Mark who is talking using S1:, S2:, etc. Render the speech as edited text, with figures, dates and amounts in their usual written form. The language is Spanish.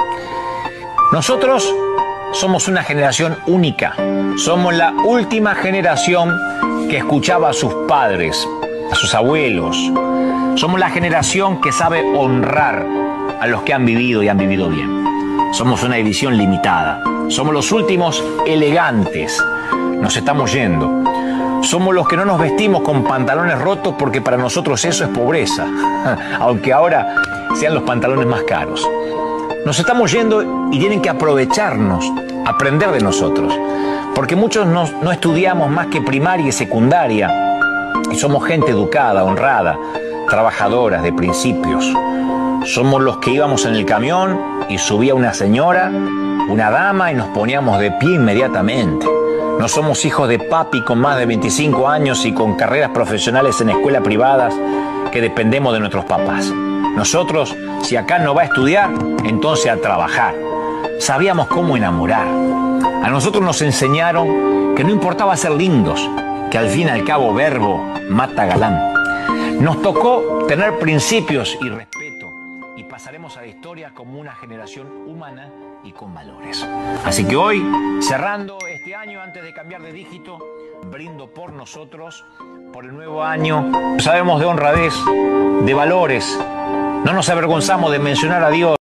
S1: Nosotros somos una generación única. Somos la última generación que escuchaba a sus padres, a sus abuelos. Somos la generación que sabe honrar a los que han vivido y han vivido bien. Somos una división limitada. Somos los últimos elegantes. Nos estamos yendo. Somos los que no nos vestimos con pantalones rotos porque para nosotros eso es pobreza, aunque ahora sean los pantalones más caros. Nos estamos yendo y tienen que aprovecharnos, aprender de nosotros, porque muchos no estudiamos más que primaria y secundaria y somos gente educada, honrada, trabajadoras, de principios. Somos los que íbamos en el camión y subía una señora, una dama y nos poníamos de pie inmediatamente. No somos hijos de papi con más de 25 años y con carreras profesionales en escuelas privadas que dependemos de nuestros papás. Nosotros, si acá no va a estudiar, entonces a trabajar. Sabíamos cómo enamorar. A nosotros nos enseñaron que no importaba ser lindos, que al fin y al cabo verbo mata galán. Nos tocó tener principios y respeto y pasaremos a la historia como una generación humana y con valores. Así que hoy, cerrando este año antes de cambiar de dígito, brindo por nosotros, por el nuevo año. Sabemos de honradez, de valores. No nos avergonzamos de mencionar a Dios.